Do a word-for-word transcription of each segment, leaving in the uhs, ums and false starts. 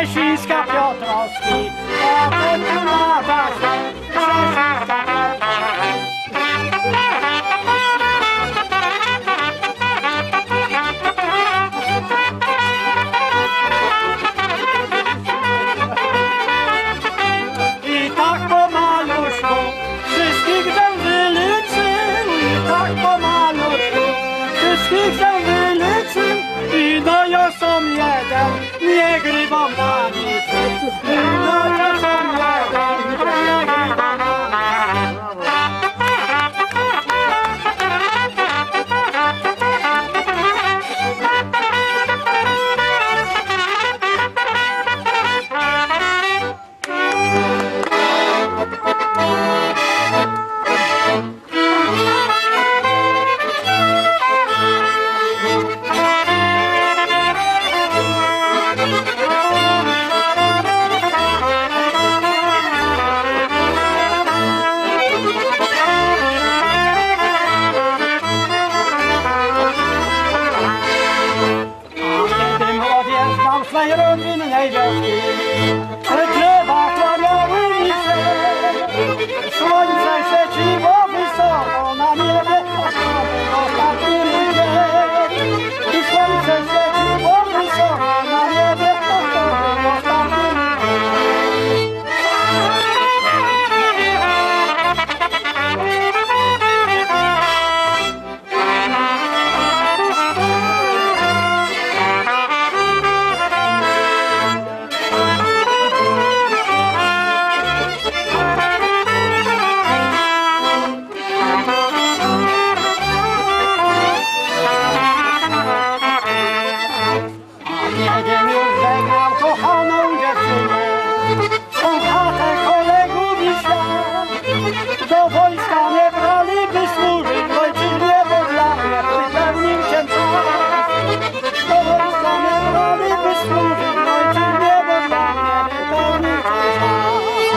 Chrześcińska Piotrowski, a ten tu lata się Chrześcińska Piotrowski. I tak po maluszku wszystkich się wyliczył, i tak po maluszku wszystkich się wyliczył, i no ja są jeden, nie grywam na niczym. I no ja są jeden, nie grywam na niczym. Swej rodzinnej wioski drzewa kłaniały mi się, słońce świeciło wysoko na niebie, ostatni dzień. I słońce świeciło wysoko na niebie, ostatni dzień. Jeden już żegnał kochaną dziewczynę, tą chatę kolegów i świat. Do wojska nie brali, by służyć w ojczyźnie, bo dla mnie wypełnił się czas. Do wojska nie brali, by służyć w ojczyźnie, bo dla mnie wypełnił się czas.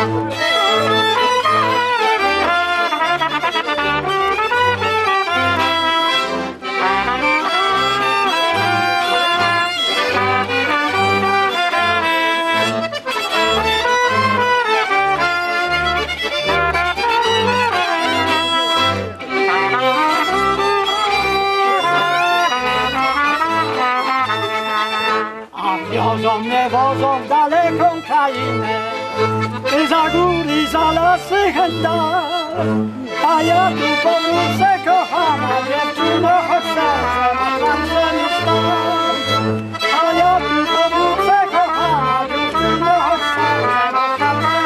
Wiozą mnie, wozą w daleką krainę, za góry, za lasy chęta. A ja tu powrócę, kochana dziewczyno, choć serce ma także mi stać. A ja tu powrócę, kochana dziewczyno, choć serce ma także mi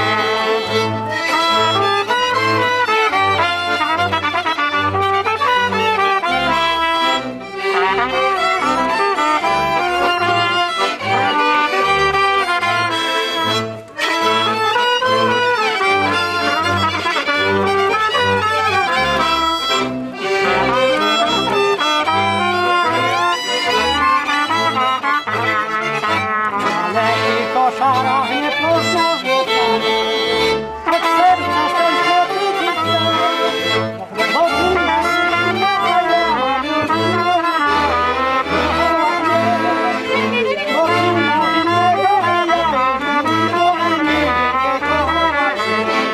koszarach nie poznasz złotami, od serca stąd złoty ci wstał. Bo ty masz inne, a ja mam już inne. Bo ty masz innego, a ja mam innego, a nie wiem, kochać się.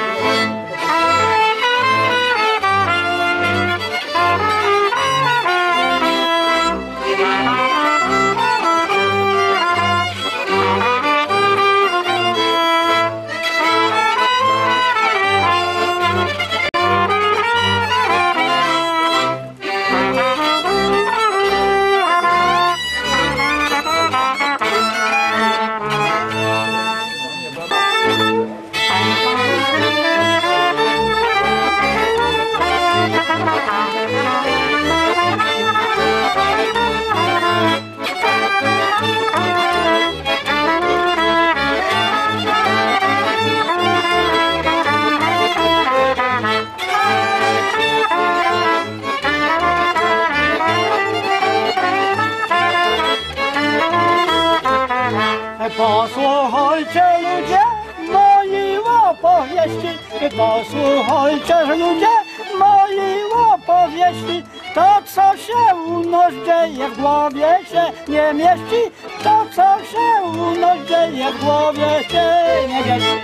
Posłuchajcie ludzie moi opowieści, posłuchajcie ludzie moi opowieści. opowieści. To, co się u nas dzieje, w głowie się nie mieści. To, co się u nas dzieje, w głowie się nie mieści.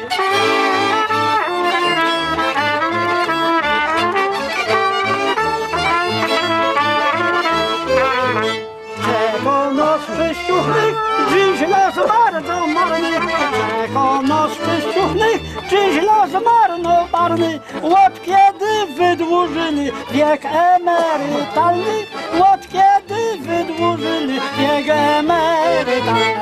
Czego nos przyściuchnych, dziś los bardzo marny. Czego nos przyściuchnych, dziś los marnobarny. Od kiedy wydłużyli wiek emerytalny, od kiedy wydłużyli wiek emerytalny.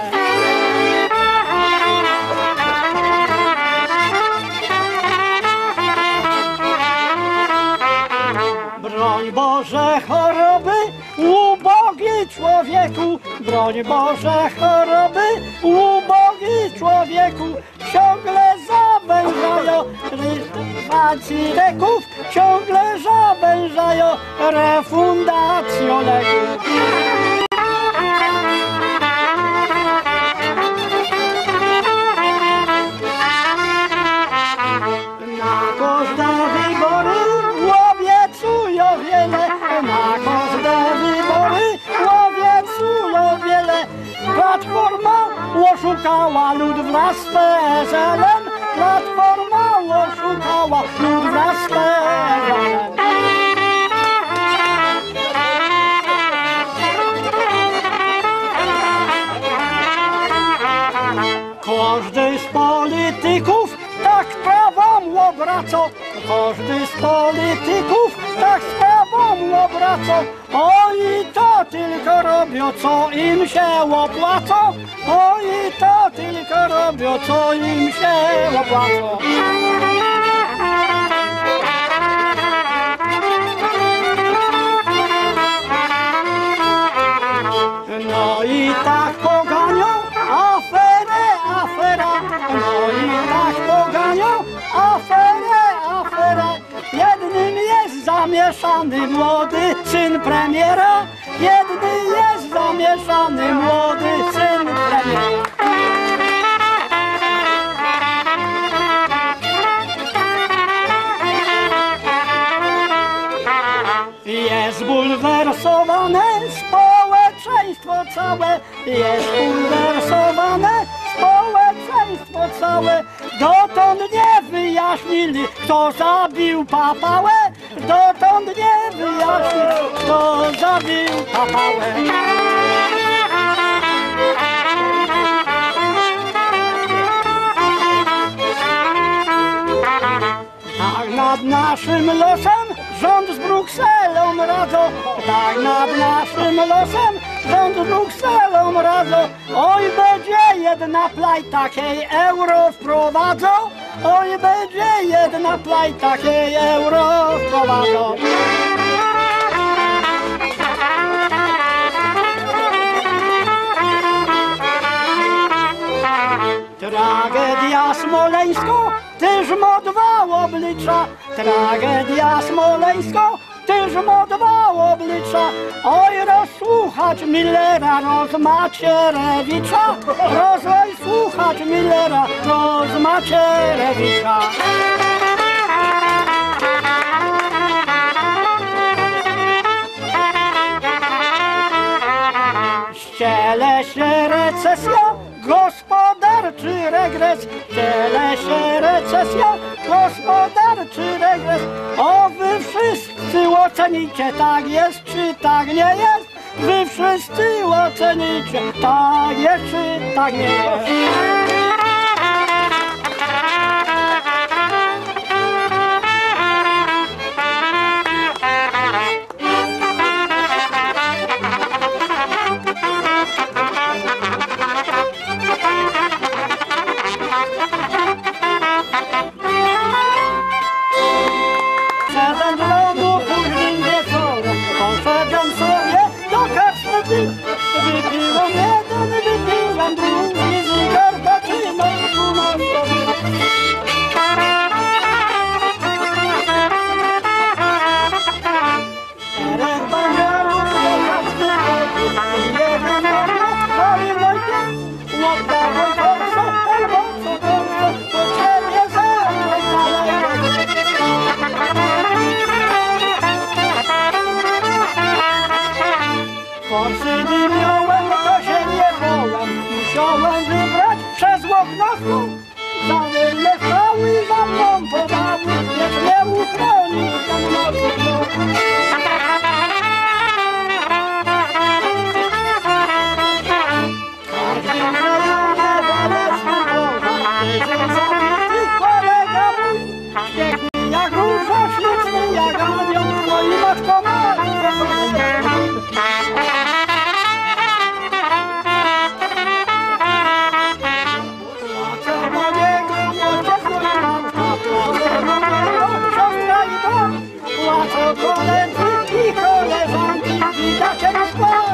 Broń Boże choroby, ubogi człowieku, broń Boże choroby, ubogi człowieku, ciągle zawężają refundacji leków, ciągle zawężają refundacją leków. Na każde wybory obiecują wiele, na każde wybory obiecują wiele. Platforma oszukała lud wraz z P S L-em, Platforma oszukała lud wraz z P S L-em. Każdy z polityków tak prawą obracał, każdy z polityków tak sprawą obracał. Oni to tylko robią, co im się opłaca. Oni to tylko robią, co im się opłaca. No i tak poganią aferę, afera. No i tak poganią aferę, afera. Jednym jest zamieszany młody syn premiera. Jedny jest zamieszany młody syn premiera. Jest zbulwersowane społeczeństwo całe, jest zbulwersowane społeczeństwo całe. Dotąd nie wyjaśnili, kto zabił papałę, dotąd nie wyjaśnili, kto zabił papałę. Tak nad naszym losem rząd z Brukselą radzą, tak nad naszym losem rząd z Brukselą radzą. Oj, będzie jedna plajta, hej, euro wprowadzą. Oj, będzie jedna plajta, hej, euro wprowadzą. Tragedia smoleńska też ma dwa oblicza. Tragedia smoleńska też ma dwa oblicza. Oj, rozsłuchać Millera, Rozmacierewicza. Rozoj słuchać Millera, Rozmacierewicza. Ściele się recesja, gospodarczy regres. Ściele się recesja, gospodarczy regres. O, wy wszyscy ocenicie, tak jest czy tak nie jest. Wy wszyscy ocenicie, tak jest czy tak nie jest. Siedem rządu późnym wieczorem, poszedłem sobie do karczmy. Wypiłem jeden, wypiłem drugi, z nosku, za mylne stały za mną podały, niech mnie uchroni ten nocy. Piękny jak róża, śliczny jak anioł, no i matko ma. Płaczę na niego, ojciec mój mążka, siostra i to. Płaczą koledzy i koleżanki, widać jak spać.